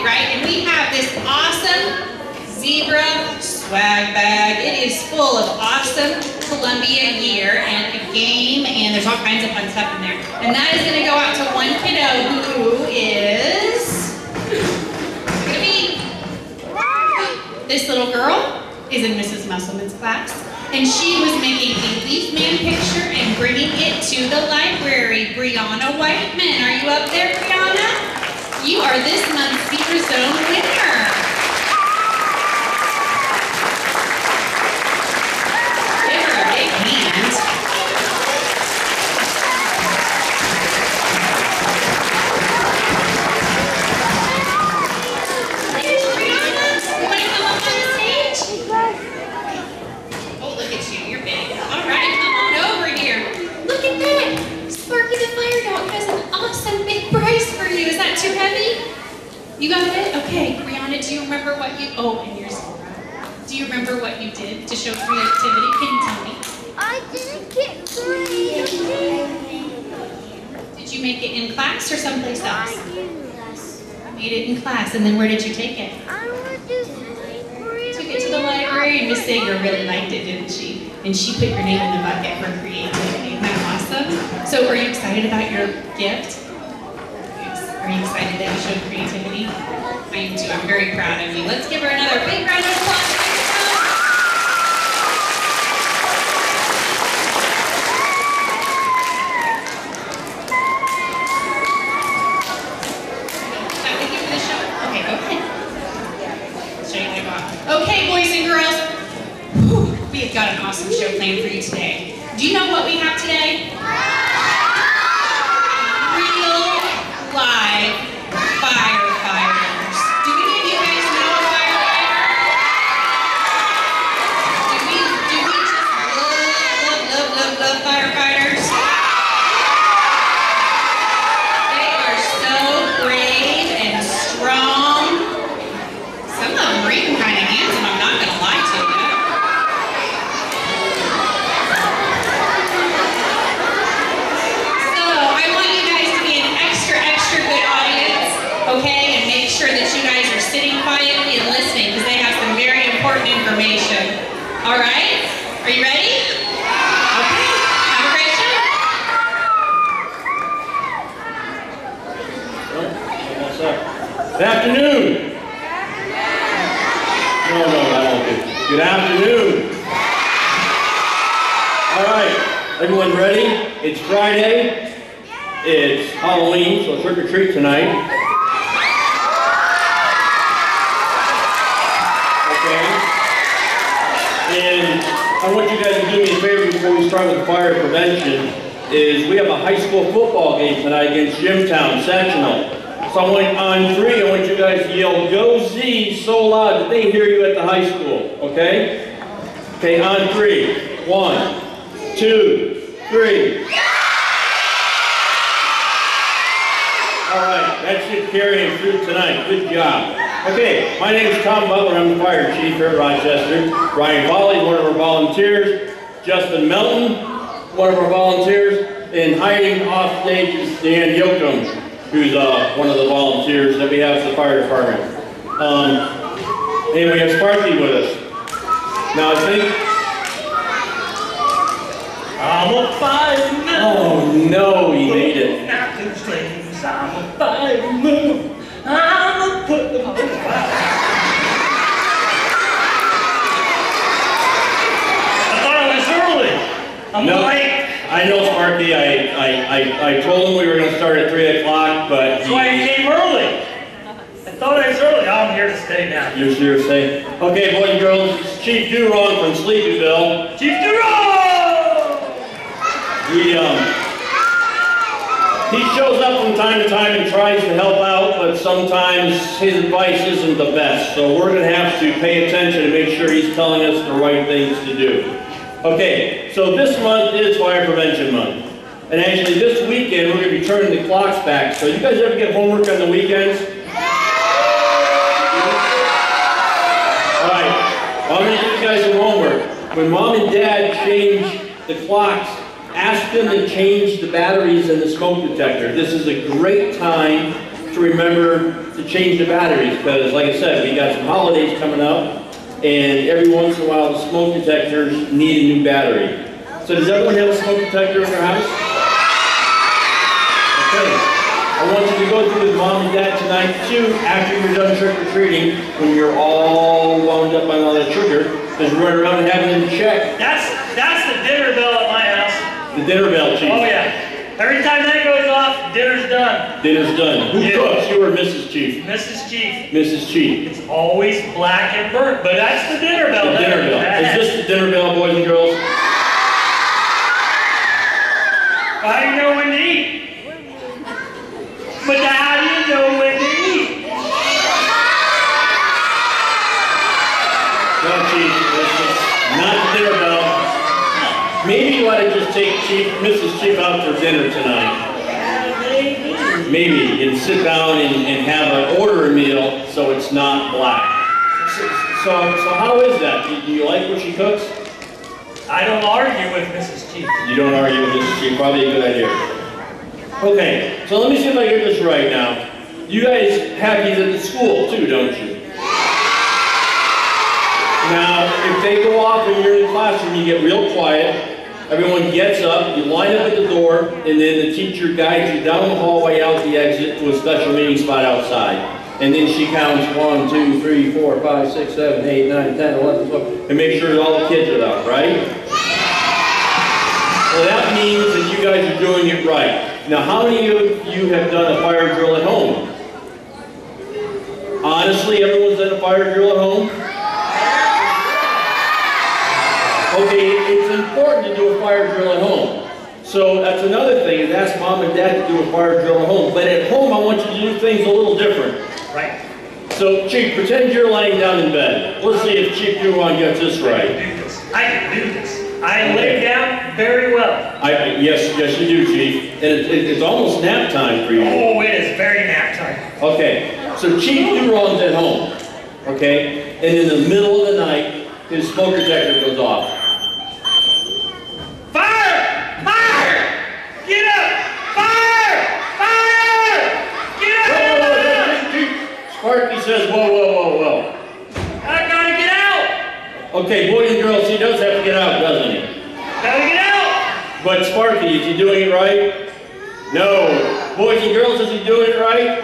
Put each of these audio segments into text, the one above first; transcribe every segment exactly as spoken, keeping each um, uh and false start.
right? And we have this awesome zebra swag bag. It is full of awesome Columbia gear and a game, and there's all kinds of fun stuff in there. And that is going to go out to one kiddo who is going to be this little girl is in Missus Musselman's class, and she was making a leaf man picture and bringing it to the library. Brianna Whiteman, are you up there, Brianna? You are this month's Zebra Zone winner. You got it? Okay, Brianna, do you remember what you, oh, and yours. Do you remember what you did to show creativity? Can you tell me? I didn't get creativity. Did you make it in class or someplace else? I did in class. You made it in class, and then where did you take it? I went to the library. Took it to the library, and Miss Sager really liked it, didn't she? And she put your name in the bucket for creativity. Isn't that awesome? So are you excited about your gift? Are you excited that you showed creativity? I am too. I'm very proud of you. Let's give her another big round of applause. Is that what you for the show? Okay, go ahead. I'll show you what I got. Okay, boys and girls. Whew, we have got an awesome show planned for you today. Do you know what we have today? Live firefighters. Do any of you guys know a firefighter? Do we, do we just love, love, love, love firefighters? They are so brave and strong. Some of them are even kind of handsome, I'm not going to lie to you. Okay, and make sure that you guys are sitting quietly and listening because they have some very important information. All right? Are you ready? Okay, have a great show. What's up? Good afternoon. No, no, that won't be. Good afternoon. All right, everyone ready? It's Friday. It's Halloween, so trick or treat tonight. And I want you guys to do me a favor before we start with fire prevention, is we have a high school football game tonight against Jimtown Sectional. So I want, on three, I want you guys to yell, "Go Z," so loud that they hear you at the high school, okay? Okay, on three. One, two, three. All right, that should carry him through tonight. Good job. Okay, my name is Tom Butler. I'm the fire chief here at Rochester. Ryan Volley, one of our volunteers. Justin Melton, one of our volunteers. And hiding off stage is Dan Yoakum, who's uh, one of the volunteers that we have for the fire department. Um, and we have Sparky with us. Now I think... I'm a fireman. Oh no, he made it. Not two strings. I'm a fireman. I'm a put them on fire. I thought I was early. I'm no, late. I know, Sparky. I, I, I, I told him we were going to start at three o'clock, but That's why I came early. I thought I was early. I'm here to stay now. You're here to stay. Okay, boys and girls, it's Chief Durong from Sleepyville. Chief Durong! He, um, he shows up from time to time and tries to help out, but sometimes his advice isn't the best. So we're going to have to pay attention and make sure he's telling us the right things to do. Okay, so this month is Fire Prevention Month. And actually this weekend we're going to be turning the clocks back. So you guys ever get homework on the weekends? Alright, well, I'm going to give you guys some homework. When Mom and Dad change the clocks, ask them to change the batteries in the smoke detector. This is a great time to remember to change the batteries, because like I said, we got some holidays coming up, and every once in a while the smoke detectors need a new battery. So does everyone have a smoke detector in their house? Okay. I want you to go through with mom and dad tonight too, after you're done trick-or-treating, when you're all wound up on all that sugar, because we're running around and having them check That's, that's the dinner bell at my house. the dinner bell, Chief. Oh yeah. Every time that goes off, dinner's done. Dinner's done. Who Yeah. cooks, you or Missus Chief? Missus Chief. Missus Chief. It's always black and burnt, but that's the dinner bell. The dinner bell. Is this the dinner bell, boys and girls? How do you know when to eat? But how do you know when to eat? No, Chief, this is not the dinner bell. Maybe you ought to just take Chief, Missus Chief out for dinner tonight. Maybe, and sit down and, and have an order a meal so it's not black. So, so, so how is that? Do, do you like what she cooks? I don't argue with Missus Chief. You don't argue with Missus Chief, probably a good idea. Okay, so let me see if I get this right now. You guys have these at the school too, don't you? Now, if they go off and you're in the classroom, you get real quiet. Everyone gets up, you line up at the door, and then the teacher guides you down the hallway out the exit to a special meeting spot outside. And then she counts one, two, three, four, five, six, seven, eight, nine, ten, eleven, twelve, and make sure that all the kids are out, right? Well, that means that you guys are doing it right. Now, how many of you have done a fire drill at home? Honestly, everyone's done a fire drill at home? Okay, it's important to do a fire drill at home. So that's another thing, is ask mom and dad to do a fire drill at home. But at home, I want you to do things a little different. Right. So, Chief, pretend you're laying down in bed. Let's see if Chief Duwan gets this I right. can do this. I can do this. I lay down very well. I, I, yes, yes you do, Chief. And it, it, it's almost nap time for you. Oh, it is very nap time. Okay, so Chief Duwan's at home, okay? And in the middle of the night, his smoke detector goes off. Fire! Fire! Get up! Fire! Fire! Get up! Whoa, whoa, whoa, Chief. Sparky says, whoa, whoa, whoa, whoa. I gotta get out! Okay, boys and girls, he does have to get out, doesn't he? Gotta get out! But Sparky, is he doing it right? No. Boys and girls, is he doing it right?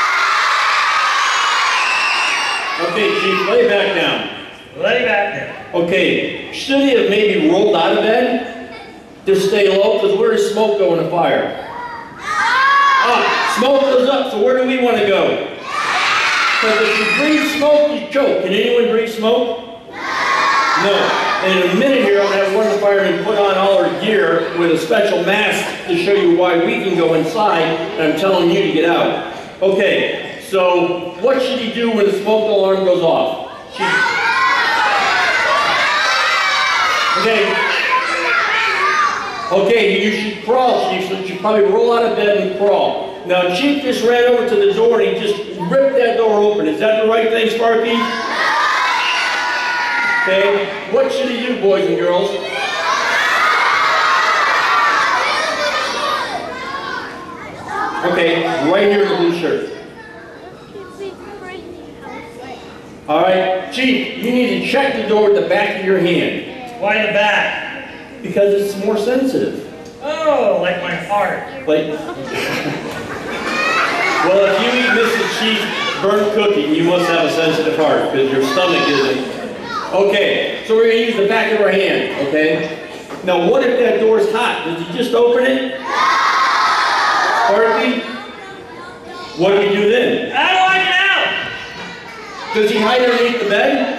Okay, Chief, lay back down. Lay back there. Okay, should he have maybe rolled out of bed to stay low? Because where does smoke go in a fire? Ah, smoke goes up, so where do we want to go? Because if you breathe smoke, you choke. Can anyone breathe smoke? No. And in a minute here, I'm going to have one of the firemen put on all our gear with a special mask to show you why we can go inside, and I'm telling you to get out. Okay, so what should he do when the smoke alarm goes off? Should... Okay. Okay, you should crawl, Chief, so you should probably roll out of bed and crawl. Now, Chief just ran over to the door and he just ripped that door open. Is that the right thing, Sparky? Okay, what should he do, boys and girls? Okay, right here in the blue shirt. All right, Chief, you need to check the door with the back of your hand. Why the back? Because it's more sensitive. Oh, like my heart. Like, well, if you eat Missus Chief's burnt cookie, you must have a sensitive heart, because your stomach isn't. Okay, so we're going to use the back of our hand, okay? Now, what if that door's hot? Does he just open it? Sparky? What do we do then? How do I get out? Does he hide underneath the bed?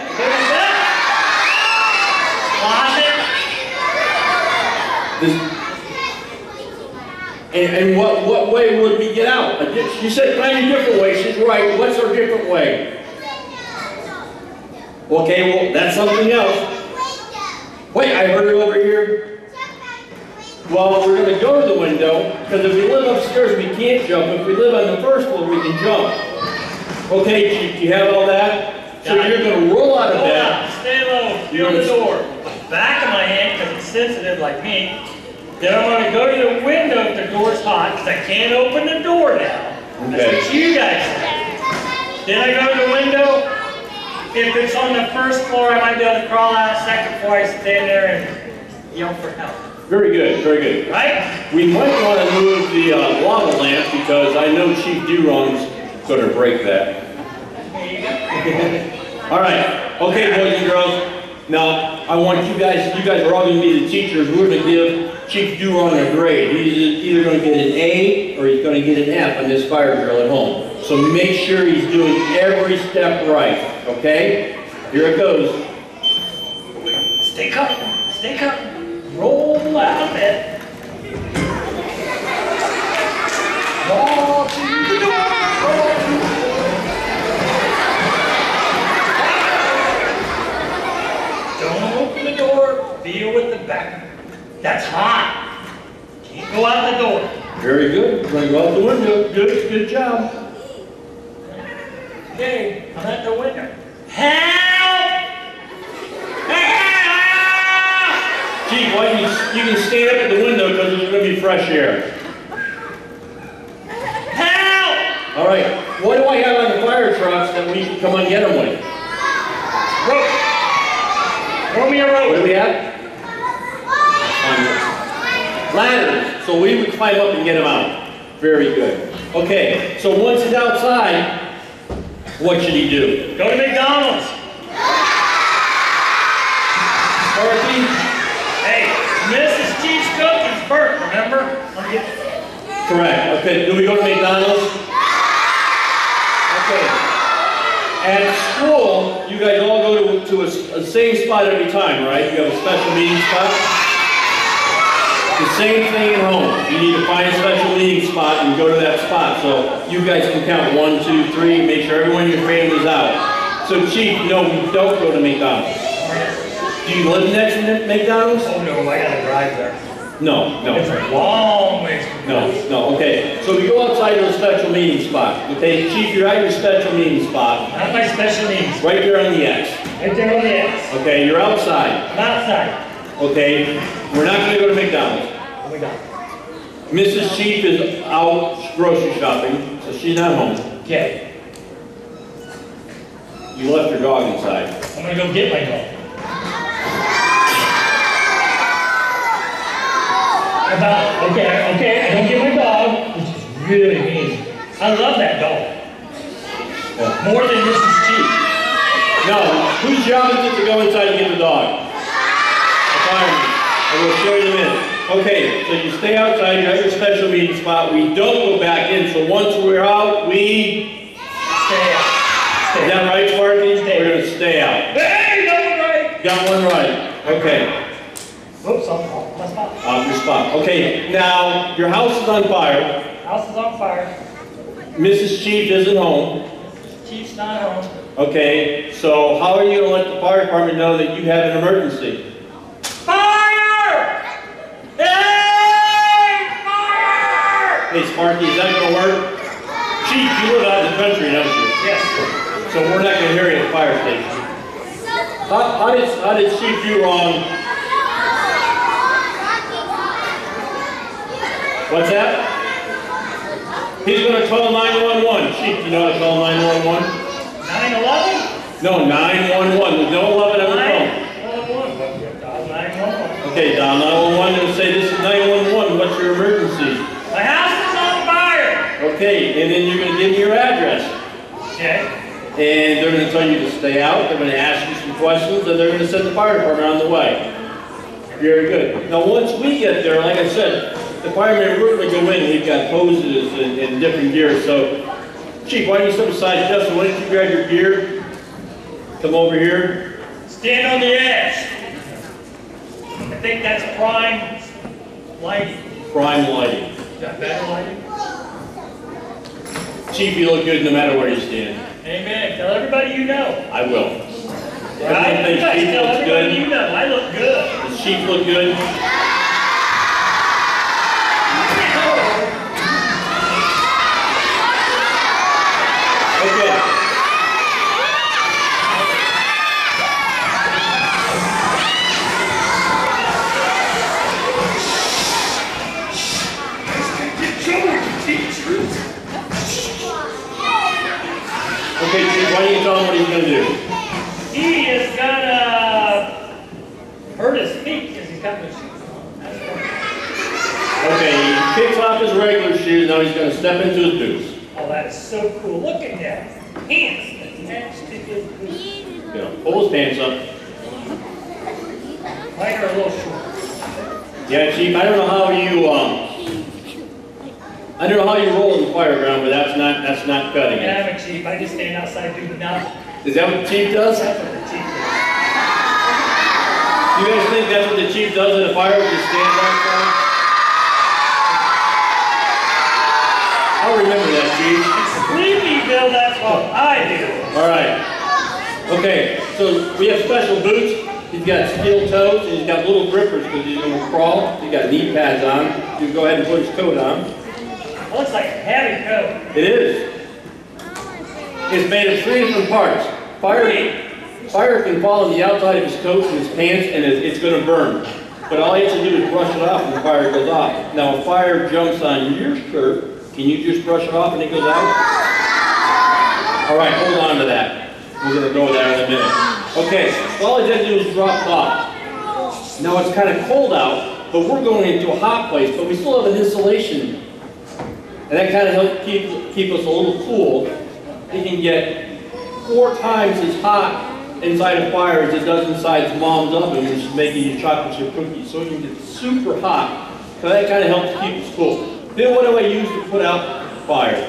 Closet? Does, and and what, what way would we get out? You said find a different way. She's right. What's our different way? Okay, well, that's something else. Wait, I heard it over here. Well, we're going to go to the window, because if we live upstairs, we can't jump. If we live on the first floor, we can jump. Okay, Chief, do you have all that? So you're going to roll out of Hold bed. on, stay low, feel the door. Back of my hand, because it's sensitive like me. Then I'm going to go to the window if the door's hot, because I can't open the door now. That's Okay. what you guys say. Then I go to the window. If it's on the first floor, I might be able to crawl out. Second floor, I stand there and yell for help. Very good, very good. Right? We might want to move the uh, lava lamp because I know Chief Duron's going to break that. There you go. All right. Okay, boys and girls. Now, I want you guys, you guys are all going to be the teachers. We're going to give Chief Duron a grade. He's either going to get an A or he's going to get an F on this fire drill at home. So make sure he's doing every step right, okay? Here it goes. Stay calm. Stay calm. Roll out of it. Roll to the door. Roll to the door. Don't open the door. Feel with the back. That's hot. Can't go out the door. Very good. We're going to go out the window. Good, good job. Okay, I'm at the window. Help! Help! Chief, why don't you, you can stand up at the window because there's going to be fresh air. Help! All right. What do I have on the fire trucks that we can come and get them with? Rope. Throw me a rope. What do we have? Ladders. So we would climb up and get them out. Very good. Okay. So once it's outside, what should he do? Go to McDonald's. Sparky? Hey, Missus Chief's cookies first, remember? Let me get... Correct. Okay. Do we go to McDonald's? Okay. At school, you guys all go to, to a, a same spot every time, right? You have a special meeting spot? The same thing at home. You need to find a special meeting spot and go to that spot. So you guys can count one, two, three, make sure everyone in your family's out. So Chief, no, we don't go to McDonald's. Do you live next to McDonald's? Oh no, I gotta drive there. No, no. It's a long ways to go. No, no, okay. So we go outside to a special meeting spot. Okay, Chief, you're at your special meeting spot. Not my special needs. Right there on the X. Right there on the X. Okay, you're outside. I'm outside. Okay, we're not gonna go to McDonald's. Oh my God. Missus Chief is out grocery shopping, so she's not home. Okay. You left your dog inside. I'm gonna go get my dog. About, okay, okay, I don't get my dog, which is really mean. I love that dog. Yeah. More than Missus Chief. No, whose job is it to go inside and get the dog? The fireman. I will show you in a minute. Okay, so you stay outside, you're at your special meeting spot. We don't go back in, so once we're out, we... Stay out. Stay Is that right, Sparky? Stay We're gonna stay out. Hey, no right. Got one right. Okay, Oops, I'm off my spot. off your spot. Okay, now, your house is on fire. House is on fire. Missus Chief isn't home. Chief's not home. Okay, so how are you gonna let the fire department know that you have an emergency? Fire! Hey! Fire! Hey, Sparky, is that gonna work? Chief, you live out in the country, don't you? Yes. So we're not gonna hear you at the fire station. How, how did how did Chief do wrong? What's that? He's gonna call nine one one. Chief, you know how to call nine one one? nine eleven? No, nine one one. There's no eleven on the phone. nine one one. Okay, dial nine one one and say this is nine one one. What's your emergency? My house is on fire! Okay, and then you're gonna give me your address. Okay. And they're gonna tell you to stay out. They're gonna ask you some questions, and they're gonna send the fire department on the way. Very good. Now, once we get there, like I said, the firemen, we're going to go in. We've got hoses and, and different gear. So, Chief, why don't you step aside? Justin, why don't you grab your gear? Come over here. Stand on the edge. I think that's prime lighting. Prime lighting. Got better lighting? Chief, you look good no matter where you stand. Amen. Tell everybody you know. I will. Right? Everyone You thinks guys Chief tell looks everybody good. you know. I look good. Does Chief look good? Okay. Get trouble, teachers. Okay, Chief, why don't you tell him what he's gonna do? He is gonna hurt his feet because he's got no shoes on. That's right. Okay, he kicks off his regular shoes, now he's gonna step into his boots. Oh, that is so cool. Look at that. Pants attached to his boots. He's gonna pull his pants up. Mine are a little short. Yeah, Chief, I don't know how you, um, I don't know how you roll in the fire ground, but that's not, that's not cutting Yeah, it. I'm a chief. I just stand outside doing nothing. Is that what the Chief does? That's what the chief does. You guys think that's what the Chief does in a fire, just stands outside? I'll remember that, Chief. Sleepyville, that's what I do. All right. Okay, so we have special boots. He's got steel toes, and he's got little grippers because he's going to crawl. He's got knee pads on. You can go ahead and put his coat on. It looks like a heavy coat. It is. It's made of three different parts. Fire, fire can fall on the outside of his coat and his pants, and it- it's going to burn. But all he has to do is brush it off, and the fire goes off. Now, if fire jumps on your shirt, can you just brush it off and it goes out? All right, hold on to that. We're going to go there in a minute. Okay, so all he had to do is drop it off. Now it's kind of cold out, but we're going into a hot place, but we still have an insulation. And that kind of helps keep, keep us a little cool. It can get four times as hot inside a fire as it does inside his mom's oven when she's making you chocolate chip cookies. So it can get super hot. So that kind of helps keep us cool. Then what do I use to put out fire?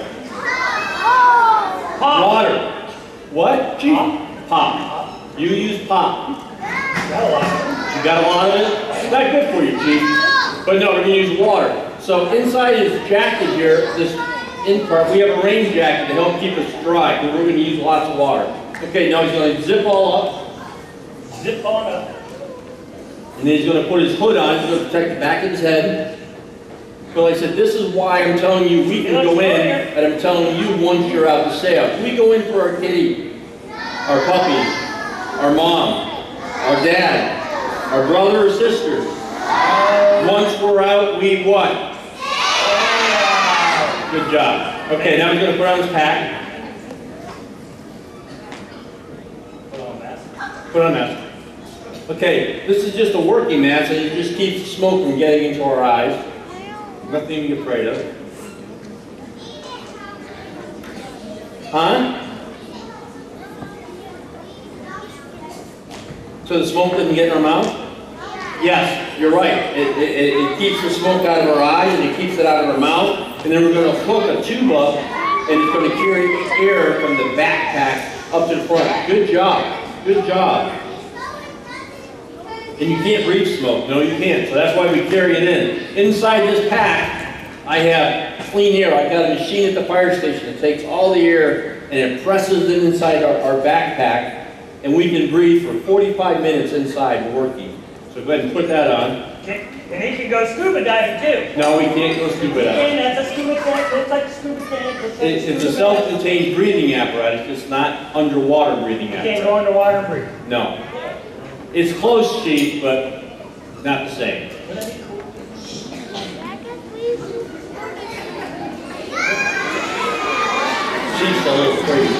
Pop. Water. What? Gee. Pop. Pop. You use pop. Got a lot of them. You got a lot of it? It's not good for you, Chief. But no, we're going to use water. So inside his jacket here, this in part, we have a rain jacket to help keep us dry, because we're going to use lots of water. Okay, now he's going to zip all up, Zip on up. and then he's going to put his hood on. He's going to protect the back of his head. So like I said, this is why I'm telling you we can go in, and I'm telling you once you're out to sale. If we go in for our kitty, our puppy, our mom, our dad, our brother or sister, once we're out, we what? Good job. Okay, now he's going to put on his pack. Put on a mask. Put on a mask. Okay, this is just a working mask, and it just keeps smoke from getting into our eyes. Nothing to be afraid of. Huh? So the smoke doesn't get in our mouth? Yes, you're right. It, it, it keeps the smoke out of our eyes, and it keeps it out of our mouth. And then we're going to hook a tube up, and it's going to carry air from the backpack up to the front. Good job. Good job. And you can't breathe smoke. No, you can't. So that's why we carry it in. Inside this pack, I have clean air. I've got a machine at the fire station that takes all the air and it presses it inside our, our backpack, and we can breathe for forty-five minutes inside working. So go ahead and put that on. Okay. And he can go scuba diving too. No, we can't go scuba And diving. that's a scuba tank. Looks like a scuba tank. Looks like It's, it's a scuba tank. self-contained breathing apparatus. It's not underwater breathing You can't apparatus. go underwater and breathe. No. It's close, Chief, but not the same. Wouldn't that be cool? Chief's a little crazy.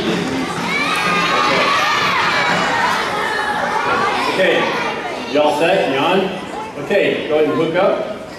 Okay. Okay. Y'all set? You on? Okay, go ahead and hook up.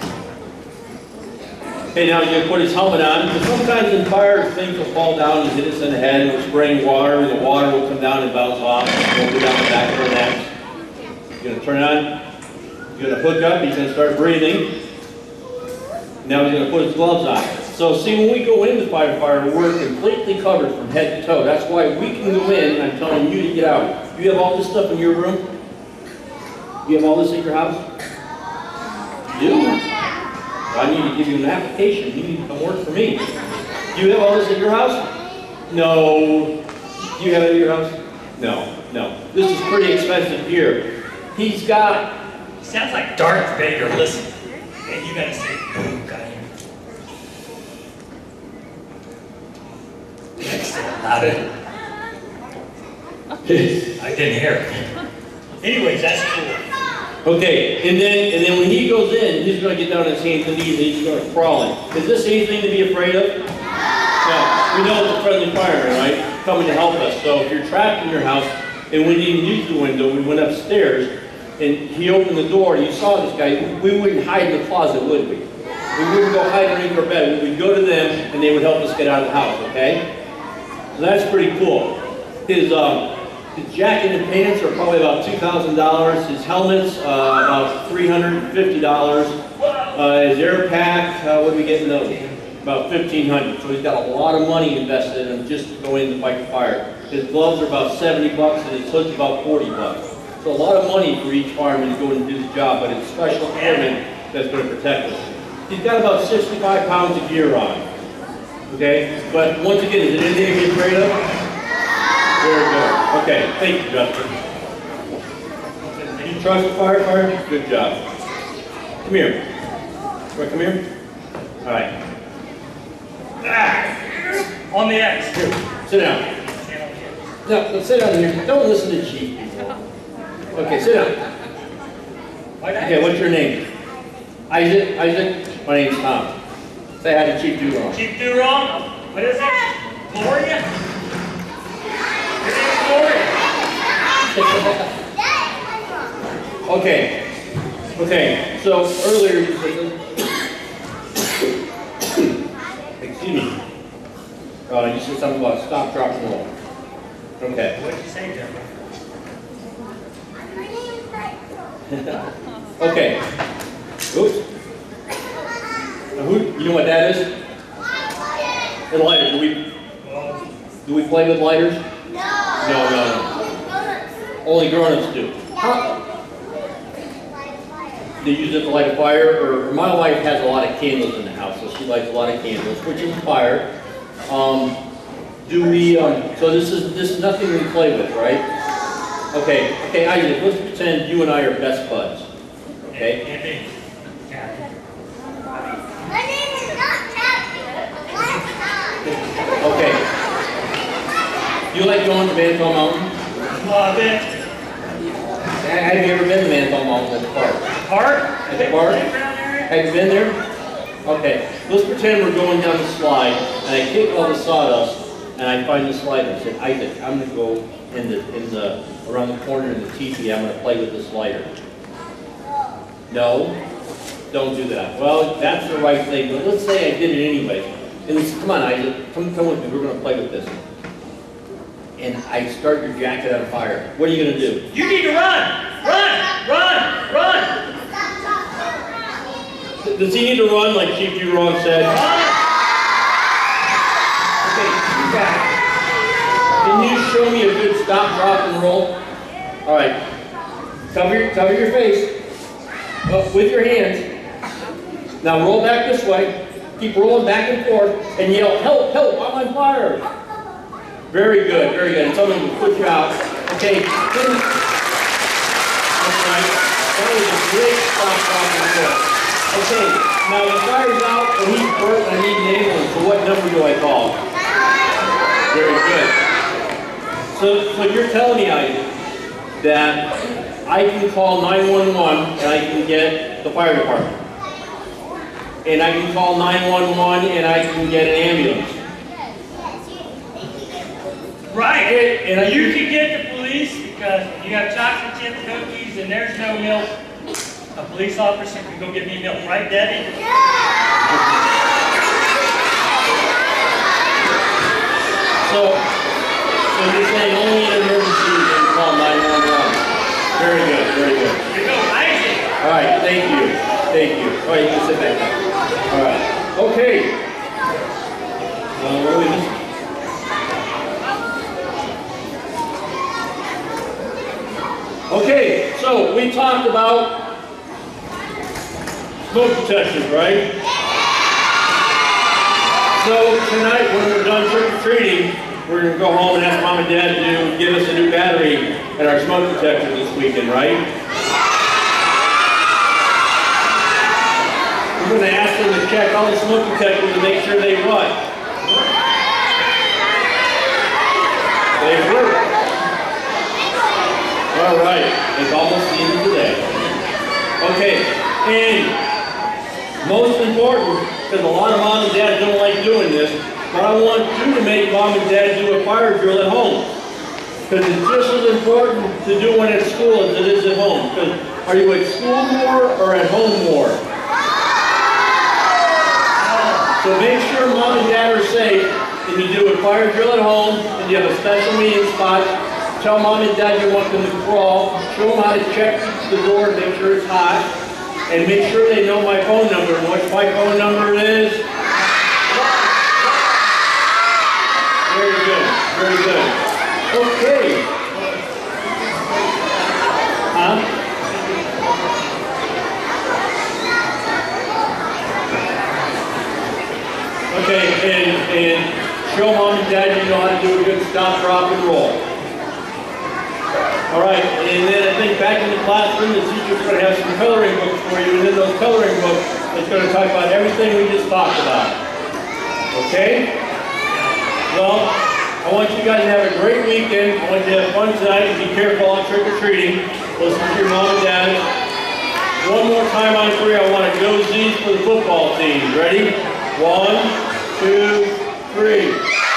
Okay, now you're going to put his helmet on, because sometimes in fire things will fall down and hit us in the head, and we're spraying water, and the water will come down and bounce off, and we'll go down the back of our necks. You're going to turn it on, you're going to hook up, he's going to start breathing. Now he's going to put his gloves on. So see, when we go into firefighter, we're completely covered from head to toe. That's why we can go in, and I'm telling you to get out. You have all this stuff in your room? You have all this in your house? You do? Well, I need to give you an application. You need to come work for me. Do you have all this in your house? No. Do you have it in your house? No, no. This is pretty expensive here. He's got... Sounds like Darth Vader. Listen. And you gotta say, oh, God. Next to louder. I didn't hear it. Anyways, that's cool. Okay, and then and then when he goes in, he's going to get down on his hands and knees and he's going to crawl in. Is this anything to be afraid of? Yeah, we know it's a friendly fireman, right? Coming to help us. So if you're trapped in your house and we didn't use the window, we went upstairs and he opened the door and you saw this guy, we wouldn't hide in the closet, would we? We wouldn't go hide underneath our bed. We would go to them and they would help us get out of the house, okay? So that's pretty cool. His, um, his jacket and pants are probably about two thousand dollars. His helmet's uh, about three hundred fifty dollars. Uh, his air pack, uh, what did we get in those? About fifteen hundred dollars. So he's got a lot of money invested in him just to go in to fight the fire. His gloves are about seventy bucks and his hood's about forty bucks. So a lot of money for each fireman to go in and do the job, but it's special equipment that's going to protect us. He's got about sixty-five pounds of gear on. Okay? But once again, is it anything to be afraid of? Very good. Okay, thank you, Justin. You trust the firefighter? Good job. Come here. Right, come here. All right. Ah, on the X. Here, sit down. No, no, sit down here. Don't listen to cheap people. Okay, sit down. Okay, what's your name? Isaac? Isaac? My name's Tom. Say hi to Chief Durong. Chief Durong? What is it? Gloria? Your name's Gloria. Okay. Okay, so earlier you said, excuse me, uh, you said something about stop, drop, and roll. Okay. What did you say, Jeff? Okay. Oops. Now who, you know what that is? A lighter. Do we, do we play with lighters? No. No, no, no. Only grown-ups do. How? They use it to light a fire, or, or my wife has a lot of candles in the house, so she lights a lot of candles, which is fire. Um, do we, um, so this is, this is nothing we play with, right? Okay, okay, Isaac, let's pretend you and I are best buds. Okay? Andy. Kathy. My name is not Kathy. Last time. Okay. You like going to Mantle Mountain? Uh, Ben. Have you ever been to Mantle Mountain at the park? Park? At the park? Have you been there? Okay. Let's pretend we're going down the slide, and I kick all the sawdust, and I find the slide, and I said, Isaac, I'm going to go in the, in the, around the corner in the teepee, I'm going to play with this lighter. No? Don't do that. Well, that's the right thing, but let's say I did it anyway. And it's, come on, Isaac, come, come with me, we're going to play with this. And I start your jacket on fire. What are you going to do? You need to run! Run! Run! Run! Does he need to run like Chief Durong said? Run! Okay, you got it. Can you show me a good stop, drop, and roll? All right. Cover your, cover your face. Up with your hands. Now roll back this way. Keep rolling back and forth and yell, help, help, I'm on fire. Very good, very good. And someone will put you out. Okay. That's right. That was a great stop, drop, and roll. Okay, now the fire's out and he's burnt and I need an ambulance. So what number do I call? Very good. So, so you're telling me, Isaac, that I can call nine one one and I can get the fire department. And I can call nine one one and I can get an ambulance. Right. And, and I You can get the police because you have chocolate chip cookies and there's no milk. A police officer can go get me milk, right, Debbie? So, so you're saying only in emergency you can call nine one one. Very good, very good. You go, Isaac. All right, thank you, thank you. All right, you can sit back down. All right, okay. Uh, what are we missing? Okay, so we talked about smoke detectors, right? So tonight when we're done trick-or-treating, we're going to go home and ask Mom and Dad to give us a new battery at our smoke detector this weekend, right? We're going to ask them to check all the smoke detectors to make sure they what? They work. All right, it's almost the end of the day. Okay, and most important, because a lot of moms and dads don't like doing this, but I want you to make mom and dad do a fire drill at home. Because it's just as important to do one at school as it is at home. Because are you at school more or at home more? So make sure mom and dad are safe, and you do a fire drill at home, and you have a special meeting spot. Tell mom and dad you want them to crawl, show them how to check the door and make sure it's hot, and make sure they know my phone number. And what my phone number is? Very good, very good. Okay. Huh? Okay, and, and show mom and dad you know how to do a good stop, drop, and roll. All right, and then I think back in the classroom, the teacher's going to have some coloring books for you, and in those coloring books, it's going to talk about everything we just talked about. Okay? Well, I want you guys to have a great weekend. I want you to have fun tonight and be careful on trick-or-treating. Listen to your mom and dad. One more time on three, I want to go Z's for the football team. Ready? One, two, three.